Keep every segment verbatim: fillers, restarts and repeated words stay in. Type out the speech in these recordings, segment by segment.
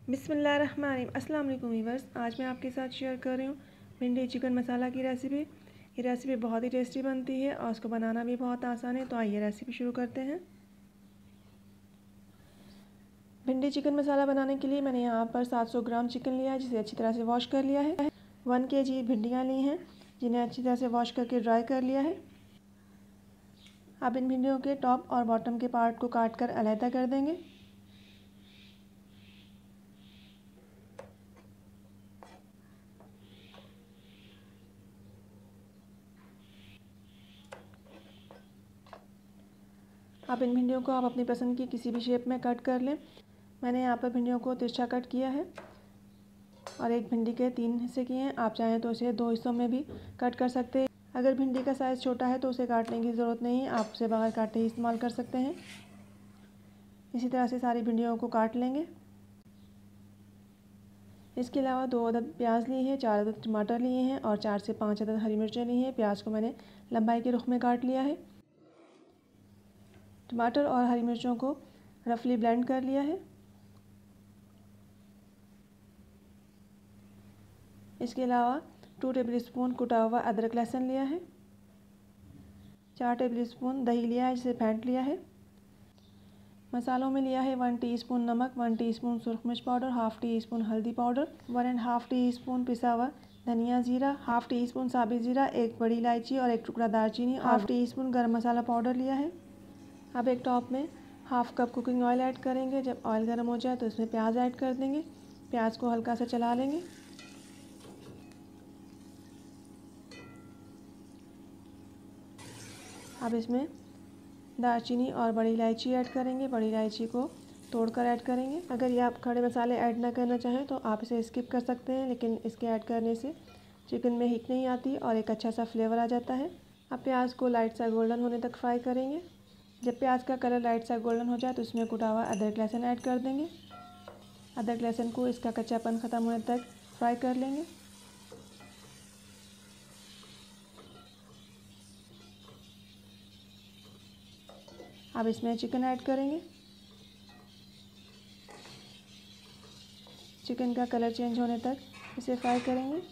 बिस्मिल्लाहिर्रहमानिर्रहीम। अस्सलाम वालेकुम वीवर्स, आज मैं आपके साथ शेयर कर रही हूँ भिंडी चिकन मसाला की रेसिपी। ये रेसिपी बहुत ही टेस्टी बनती है और उसको बनाना भी बहुत आसान है। तो आइए रेसिपी शुरू करते हैं। भिंडी चिकन मसाला बनाने के लिए मैंने यहाँ पर सात सौ ग्राम चिकन लिया है, जिसे अच्छी तरह से वॉश कर लिया है। वन के जी भिंडियाँ ली हैं, जिन्हें अच्छी तरह से वॉश करके ड्राई कर लिया है। अब इन भिंडियों के टॉप और बॉटम के पार्ट को काट कर अलहदा कर देंगे। अब इन भिंडियों को आप अपनी पसंद की किसी भी शेप में कट कर लें। मैंने यहाँ पर भिंडियों को तिरछा कट किया है और एक भिंडी के तीन हिस्से किए हैं। आप चाहें तो इसे दो हिस्सों में भी कट कर सकते हैं। अगर भिंडी का साइज़ छोटा है तो उसे काटने की ज़रूरत नहीं है, आप उसे बगैर काटे ही इस्तेमाल कर सकते हैं। इसी तरह से सारी भिंडियों को काट लेंगे। इसके अलावा दो अदद प्याज लिए हैं, चार अदद टमाटर लिए हैं और चार से पाँच अदद हरी मिर्चें ली हैं। प्याज को मैंने लंबाई के रुख में काट लिया है। टमाटर और हरी मिर्चों को रफली ब्लेंड कर लिया है। इसके अलावा टू टेबल स्पून कुटा हुआ अदरक लहसुन लिया है। चार टेबल स्पून दही लिया है, जिसे फेंट लिया है। मसालों में लिया है वन टीस्पून नमक, वन टीस्पून सुरख मिर्च पाउडर, हाफ़ टी स्पून हल्दी powder, one and half teaspoon पिसा हुआ धनिया जीरा, हाफ़ टी स्पून साबित जीरा, एक बड़ी इलायची और एक टुकड़ा दालचीनी, हाफ़ टी स्पून गर्म मसाला पाउडर लिया है। अब एक टॉप में half cup cooking oil add करेंगे। जब ऑयल गर्म हो जाए तो इसमें प्याज ऐड कर देंगे। प्याज को हल्का सा चला लेंगे। अब इसमें दालचीनी और बड़ी इलायची ऐड करेंगे। बड़ी इलायची को तोड़कर ऐड करेंगे। अगर ये आप खड़े मसाले ऐड ना करना चाहें तो आप इसे स्किप कर सकते हैं, लेकिन इसके ऐड करने से चिकन में हीट नहीं आती और एक अच्छा सा फ्लेवर आ जाता है। अब प्याज को लाइट सा गोल्डन होने तक फ्राई करेंगे। जब प्याज का कलर लाइट सा गोल्डन हो जाए तो इसमें कुटा हुआ अदरक लहसुन ऐड कर देंगे। अदरक लहसुन को इसका कच्चापन ख़त्म होने तक फ्राई कर लेंगे। अब इसमें चिकन ऐड करेंगे। चिकन का कलर चेंज होने तक इसे फ्राई करेंगे।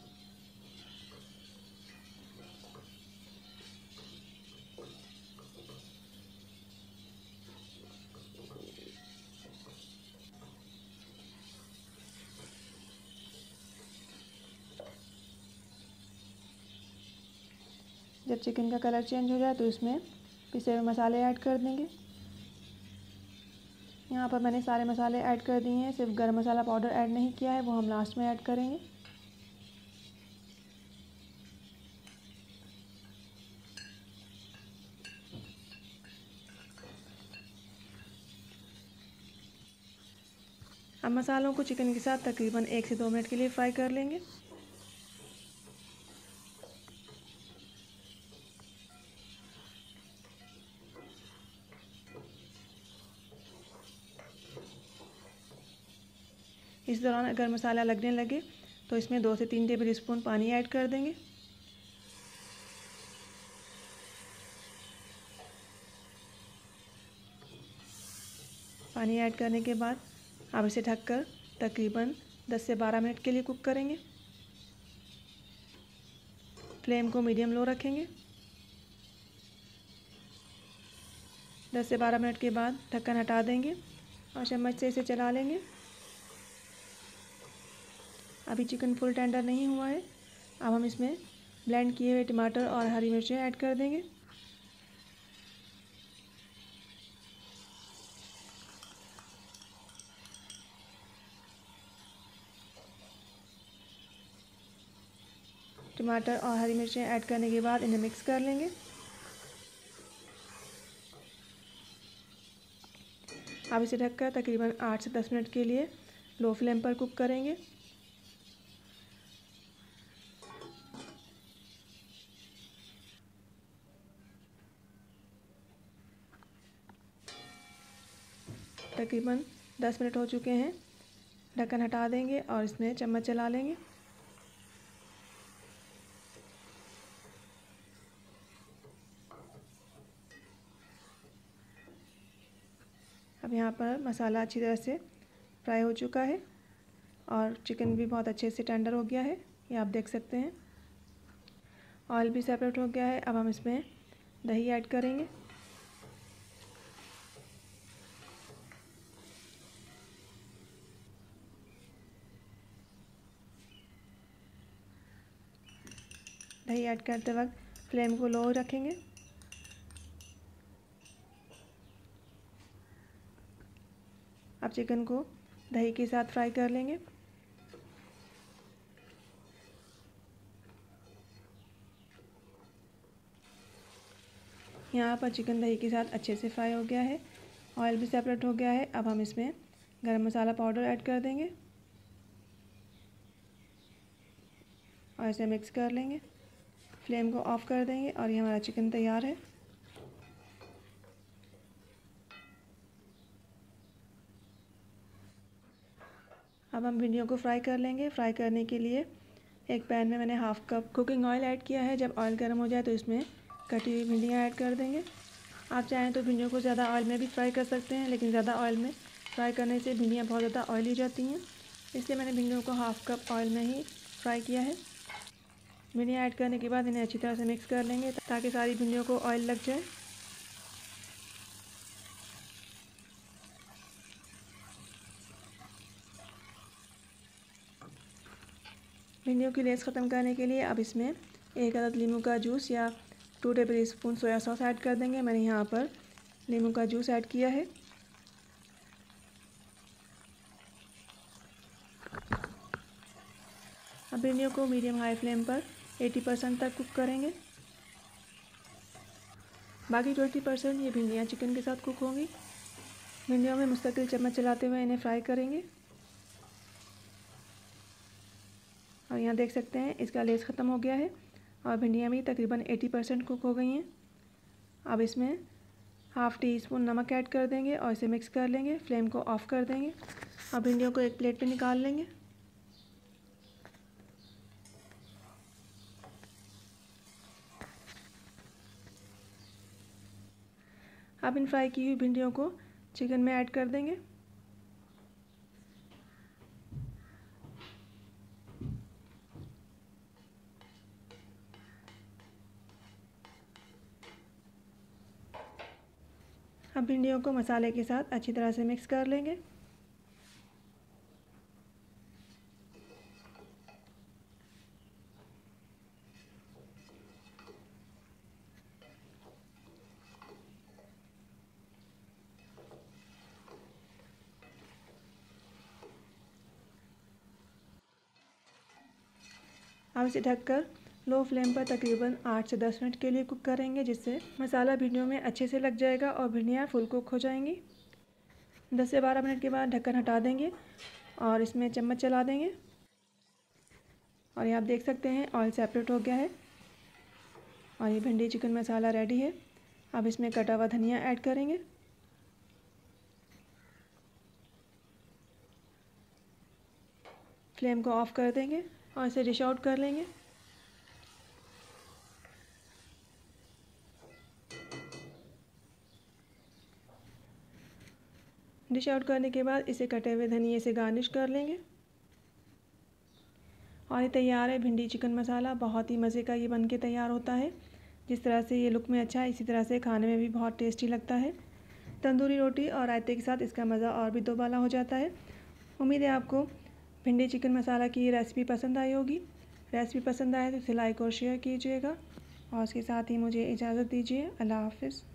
जब चिकन का कलर चेंज हो जाए तो इसमें पिसे हुए मसाले ऐड कर देंगे। यहाँ पर मैंने सारे मसाले ऐड कर दिए हैं, सिर्फ गरम मसाला पाउडर ऐड नहीं किया है, वो हम लास्ट में ऐड करेंगे। अब मसालों को चिकन के साथ तकरीबन एक से दो मिनट के लिए फ्राई कर लेंगे। इस दौरान अगर मसाला लगने लगे तो इसमें दो से तीन टेबल स्पून पानी ऐड कर देंगे। पानी ऐड करने के बाद अब इसे ढककर तकरीबन दस से बारह मिनट के लिए कुक करेंगे। फ्लेम को मीडियम लो रखेंगे। दस से बारह मिनट के बाद ढक्कन हटा देंगे और चम्मच से इसे चला लेंगे। अभी चिकन फुल टेंडर नहीं हुआ है। अब हम इसमें ब्लेंड किए हुए टमाटर और हरी मिर्चें ऐड कर देंगे। टमाटर और हरी मिर्चें ऐड करने के बाद इन्हें मिक्स कर लेंगे। अब इसे ढककर तकरीबन आठ से दस मिनट के लिए लो फ्लेम पर कुक करेंगे। तकरीबन दस मिनट हो चुके हैं। ढक्कन हटा देंगे और इसमें चम्मच चला लेंगे। अब यहाँ पर मसाला अच्छी तरह से फ्राई हो चुका है। और चिकन भी बहुत अच्छे से टेंडर हो गया है, ये आप देख सकते हैं। ऑयल भी सेपरेट हो गया है। अब हम इसमें दही ऐड करेंगे। दही ऐड करते वक्त फ्लेम को लो रखेंगे। अब चिकन को दही के साथ फ्राई कर लेंगे। यहाँ पर चिकन दही के साथ अच्छे से फ्राई हो गया है, ऑयल भी सेपरेट हो गया है। अब हम इसमें गरम मसाला पाउडर ऐड कर देंगे और इसे मिक्स कर लेंगे। फ्लेम को ऑफ कर देंगे और ये हमारा चिकन तैयार है। अब हम भिंडियों को फ्राई कर लेंगे। फ्राई करने के लिए एक पैन में मैंने half cup cooking oil add किया है। जब ऑयल गर्म हो जाए तो इसमें कटी हुई भिंडियाँ ऐड कर देंगे। आप चाहें तो भिंडियों को ज़्यादा ऑयल में भी फ्राई कर सकते हैं, लेकिन ज़्यादा ऑयल में फ्राई करने से भिंडियाँ बहुत ज़्यादा ऑयली जाती हैं, इसलिए मैंने भिंडियों को हाफ कप ऑयल में ही फ्राई किया है। भिंडियाँ ऐड करने के बाद इन्हें अच्छी तरह से मिक्स कर लेंगे ताकि सारी भिंडियों को ऑयल लग जाए। भिंडियों की लेस ख़त्म करने के लिए अब इसमें एक अदद नींबू का जूस या two tablespoon soya sauce add कर देंगे। मैंने यहाँ पर नींबू का जूस ऐड किया है। अब भिंडियों को मीडियम हाई फ्लेम पर अस्सी परसेंट तक कुक करेंगे। बाकी बीस परसेंट ये भिंडियाँ चिकन के साथ कुक होंगी। भिंडियों में मुस्तकिल चम्मच चलाते हुए इन्हें फ्राई करेंगे। और यहाँ देख सकते हैं इसका लेस ख़त्म हो गया है और भिंडियाँ भी तकरीबन अस्सी परसेंट कुक हो गई हैं। अब इसमें हाफ़ टी स्पून नमक ऐड कर देंगे और इसे मिक्स कर लेंगे। फ्लेम को ऑफ़ कर देंगे। अब भिंडियों को एक प्लेट पे निकाल लेंगे। अब इन फ्राई की हुई भिंडियों को चिकन में ऐड कर देंगे। अब भिंडियों को मसाले के साथ अच्छी तरह से मिक्स कर लेंगे। अब इसे ढककर लो फ्लेम पर तकरीबन आठ से दस मिनट के लिए कुक करेंगे, जिससे मसाला भिंडियों में अच्छे से लग जाएगा और भिंडियाँ फुल कुक हो जाएंगी। दस से बारह मिनट के बाद ढक्कन हटा देंगे और इसमें चम्मच चला देंगे और ये आप देख सकते हैं ऑयल सेपरेट हो गया है और ये भिंडी चिकन मसाला रेडी है। अब इसमें कटा हुआ धनिया ऐड करेंगे। फ्लेम को ऑफ़ कर देंगे और इसे डिश आउट कर लेंगे। डिश आउट करने के बाद इसे कटे हुए धनिए से गार्निश कर लेंगे और ये तैयार है भिंडी चिकन मसाला। बहुत ही मज़े का ये बन के तैयार होता है। जिस तरह से ये लुक में अच्छा है, इसी तरह से खाने में भी बहुत टेस्टी लगता है। तंदूरी रोटी और रायते के साथ इसका मज़ा और भी दोबाला हो जाता है। उम्मीद है आपको भिंडी चिकन मसाला की ये रेसिपी पसंद आई होगी। रेसिपी पसंद आए तो इसे लाइक और शेयर कीजिएगा और उसके साथ ही मुझे इजाज़त दीजिए। अल्लाह हाफ़िज़।